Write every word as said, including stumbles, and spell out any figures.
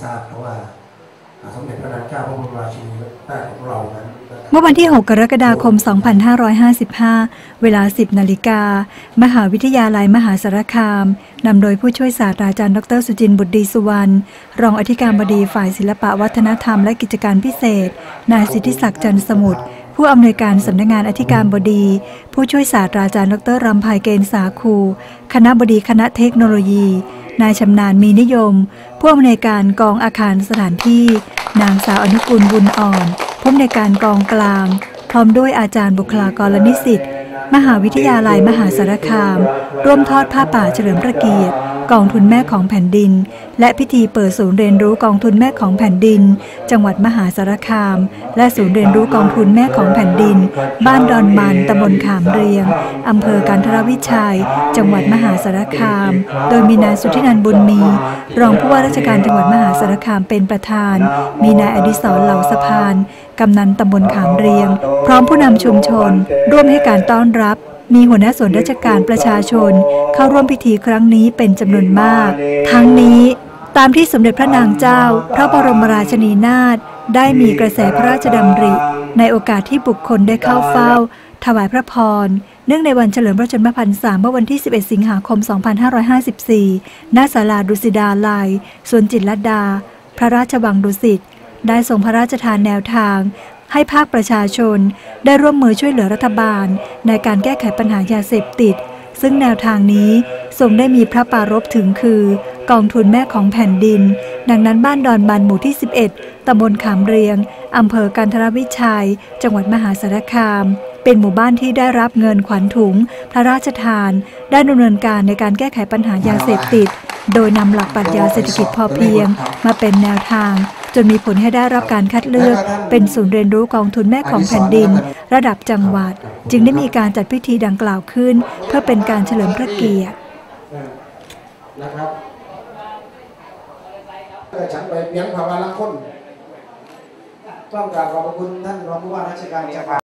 ทราบเพราะว่าสมเด็จพระนางเจ้าพระบรมราชินีนาถของเรานั้นเมื่อวันที่หกกรกฎาคมสองพันห้าร้อยห้าสิบห้าเวลาสิบนาฬิกามหาวิทยาลัยมหาสารคามนำโดยผู้ช่วยศาสตราจารย์ดรสุจินต์บุตรดีสุวรรณรองอธิการบดีฝ่ายศิลปวัฒนธรรมและกิจการพิเศษนายสิทธิศักดิ์จันทร์สมุทรผู้อำนวยการสำนักงานอธิการบดีผู้ช่วยศาสตราจารย์ดรรำไพเกณฑ์สาคูคณบดีคณะเทคโนโลยีนายชำนาญมีนิยมผู้อำนวยการกองอาคารสถานที่นางสาวอนุกูลบุญอ่อนผู้อำนวยการกองกลางพร้อมด้วยอาจารย์บุคลากรและนิสิตมหาวิทยาลัยมหาสารคามร่วมทอดผ้าป่าเฉลิมพระเกียรติกองทุนแม่ของแผ่นดินและพิธีเปิดศูนย์เรียนรู้กองทุนแม่ของแผ่นดินจังหวัดมหาสารคามและศูนย์เรียนรู้กองทุนแม่ของแผ่นดินบ้านดอนมันตำบลขามเรียงอำเภอกันทรวิชัยจังหวัดมหาสารคามโดยมีนายสุทธินันท์บุญมีรองผู้ว่าราชการจังหวัดมหาสารคามเป็นประธานมีนายอดิศรเหล่าสะพานกำนันตำบลขามเรียงพร้อมผู้นำชุมชนร่วมให้การต้อนรับมีหัวหน้าส่วนราชการประชาชนเข้าร่วมพิธีครั้งนี้เป็นจำนวนมากทั้งนี้ตามที่สมเด็จพระนางเจ้าพระบรมราชินีนาถได้มีกระแสพระราชดำริในโอกาสที่บุคคลได้เข้าเฝ้าถวายพระพรเนื่องในวันเฉลิมพระชนมพรรษาเมื่อวันที่สิบเอ็ดสิงหาคมสองพันห้าร้อยห้าสิบสี่ณศาลาดุสิตาลัยสวนจิตรลดาพระราชวังดุสิตได้ทรงพระราชทานแนวทางให้ภาคประชาชนได้ร่วมมือช่วยเหลือรัฐบาลในการแก้ไขปัญหายาเสพติดซึ่งแนวทางนี้ทรงได้มีพระปรารภถึงคือกองทุนแม่ของแผ่นดินดังนั้นบ้านดอนบานหมู่ที่สิบเอ็ดตำบลขามเรียงอำเภอกันทรวิชัยจังหวัดมหาสารคามเป็นหมู่บ้านที่ได้รับเงินขวัญถุงพระราชทานได้ดำเนินการในการแก้ไขปัญหายาเสพติดโดยนำหลักปรัชญาเศรษฐกิจพอเพียงมาเป็นแนวทางจนมีผลให้ได้รับการคัดเลือกเป็นศูนย์เรียนรู้กองทุนแม่ของแผ่นดินระดับจังหวัดจึงได้มีการจัดพิธีดังกล่าวขึ้นเพื่อเป็นการเฉลิมพระเกียรตินะครับฉันไปเพียงภาวะละคนต้องกราบขอบพระคุณท่านรองผู้ว่าราชการจังหวัด